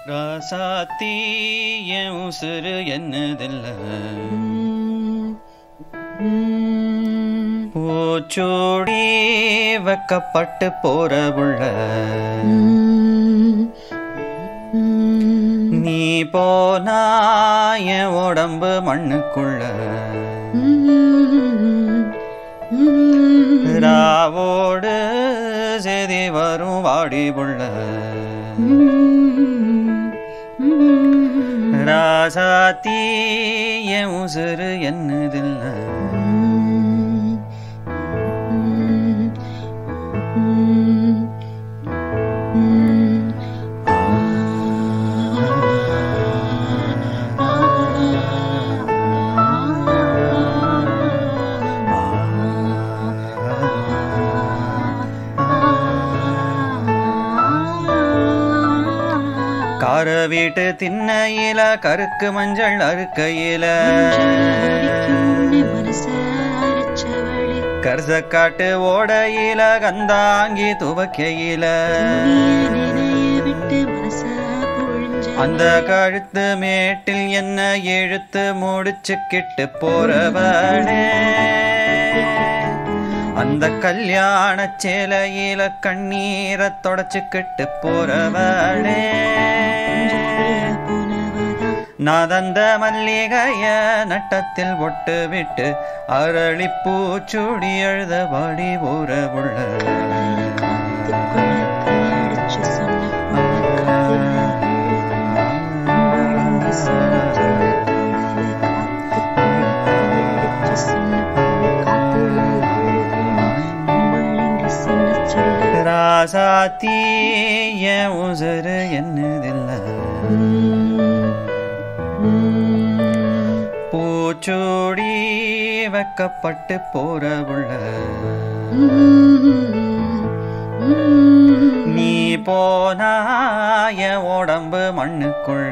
ராசாத்தி என் உசுறு என்னதில்ல பூச்சூடி வெக்கப்பட்டு போற புள்ள நீ போனா என் உடம்பு மண்ணுக்குள்ள ராவோடு செய்தி வரும் வாடி புள்ள ராசாத்தி என் உசுறு என்னதில்ல கார வீட்டு திண்ணையில கருக்கு மஞ்சள் அறுக்கையில கர்சக்காட்டு ஓடையில கந்தாங்கி துவக்கையில அந்த கழுத்து மேட்டில் என்ன இழுத்து முடிச்சுக்கிட்டு போறவனே அந்த கல்யாண சேலையில கண்ணீரை தொடச்சுக்கிட்டு போறவளே நாதந்த மல்லிகைய நட்டத்தில் ஒட்டு விட்டு அரளிப்பூச்சுடி எழுத பாடி போறவுள்ள ராசாத்தி என் உசுறு என்னதில்ல பூச்சூடி வெக்கப்பட்டு போறவுள்ள நீ போனா என் உடம்பு மண்ணுக்குள்ள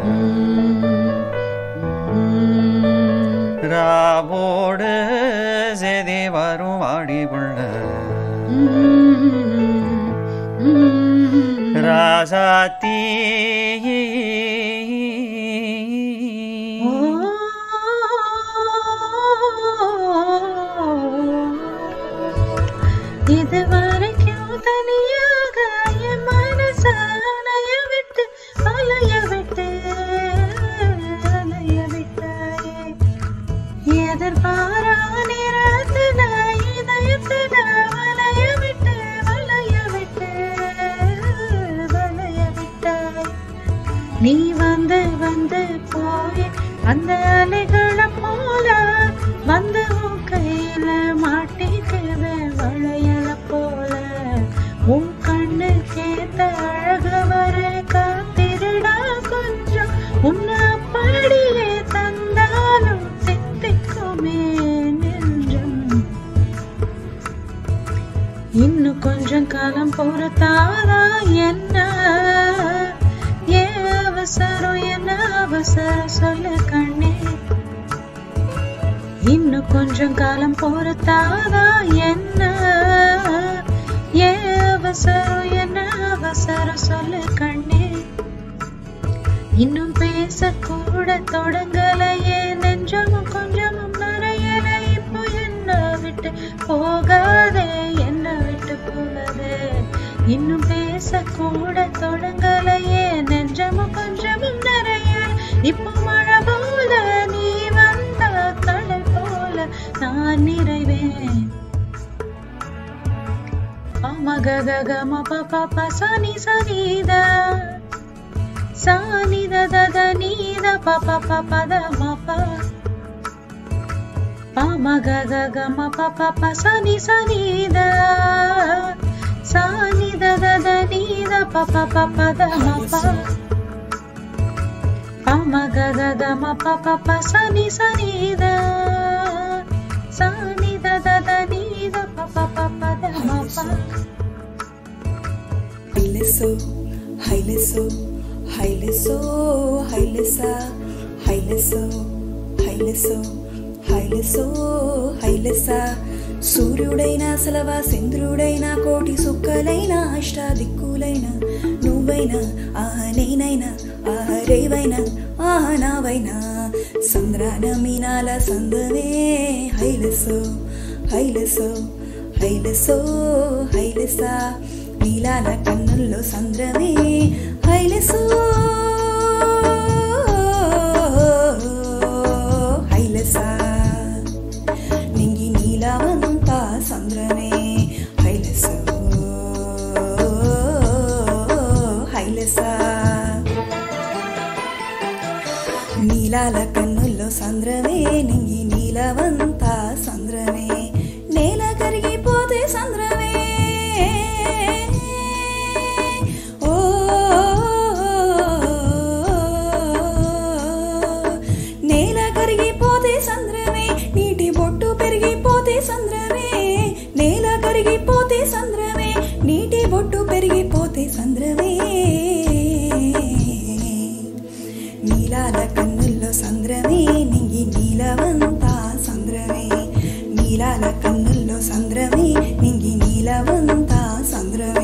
ராவோடு செய்தி வரும் வாடி புள்ள ராசாத்தி இதுவரைக்கும் தனியாக என் மனச அலைய விட்டு அலைய விட்டு அலைய விட்டாயே எதிர்பாரா நேரத்துல இதயத்துல வளைய விட்டு வளைய விட்டு வளைய விட்டாய் நீ வந்து வந்து போய் அந்த அலைகளை போல வந்து உன் கையில மாட்டிக்குத வளையல போல உன் கண்ணு கேட்ட அழகு வர காத்திருடா கொஞ்சம் உன்னை அப்படியே தந்தாலும் தித்திக்குமே நெஞ்சம் இன்னும் கொஞ்சம் காலம் பொறுத்தாரா என்ன ஏன் அவசரம் என்ன அவசரம் சொல்லு கண்ணே இன்னும் கொஞ்சம் காலம் பொறுத்தாதா என்ன ஏன் அவசரம் என்ன அவசரம் சொல்லு கண்ணே இன்னும் பேசக்கூட தொடங்கலையே நெஞ்சமும் கொஞ்சமும் நிறையல இப்போ என்ன விட்டு போகாதே என்ன விட்டு போகாதே இன்னும் பேசக்கூட தொடங்கலையே நெஞ்சமும் கொஞ்சமும் நிறையல இப்போ மழை போல நீ வந்த கடல் போல நான் நிறைவேன் மககம பப சனி சனித சனித தத நீத பப பத மப மககம பப சனி சனித சனித தத நீத பப பத மப மககம பப சனி சனித சனித தத நீத பப பத மப Haileso, haileso, haileso, hailesa, haileso, haileso, haileso, hailesa. సూర్యుడైనా సలవా చంద్రుడైనా కోటి సుక్కలైనా అష్టాదిక్కులైనా నువ్వైనా నేనైనా రేవైనా నావైనా సంద్రాన మీనాల సందమే హైలెసో హైలెసో హైలెసో హైలెసా నీలాల కన్నుల్లో సంద్రమే హైలెసో హైలెసా నింగి నీలవంతా సంద్రమే హైలెసో హైలెసా నీలాల కన్నుల్లో సంద్రమే నింగి నీలవంతా సంద్రమే నేల కరిగిపోతే సంద్రమే ఓ నేల కరిగిపోతే సంద్రమే నీటి బొట్టు పెరిగిపోతే సంద్రమే నేల కరిగిపోతే సంద్రమే నీటి బొట్టు పెరిగిపోతే సంద్రమే నీలాల కన్నుల్లో సంద్రమే నింగి నీలవంతా సంద్రమే నీలాల కన్నుల్లో సంద్రమే నింగి నీలవంతా సంద్రమే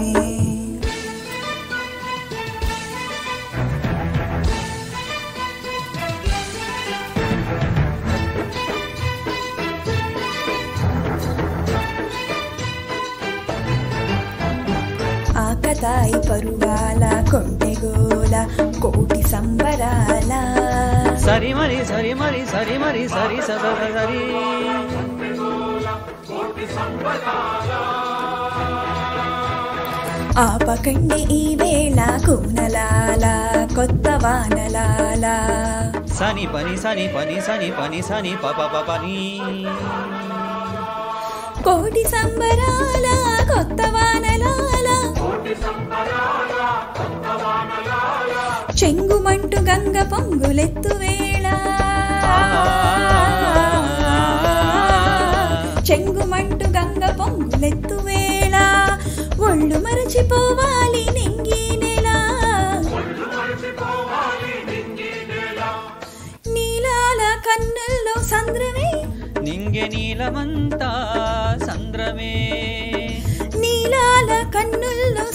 ఆకతాయి పరువాల కొంటెగోల కోటి సంబరాల సరి మరి సరి మరి సరి మరి సరి సరి ఆపకండి ఈ వేళ కూనలాల కొత్త వానలాల సని పని సని పని సని పని సని పప పని కోటి సంబరాల కొత్త వానలాల చెంగుమంటు గంగ పొంగులెత్తు వేళ చెంగుమంటు గంగ పొంగులెత్తు వేళ ఒళ్ళు మరచిపోవాలి నింగి నెల నీలాల కన్నుల్లో సంద్రమే నింగే నీలమంతా సంద్రమే నీలాల కన్నుల్లో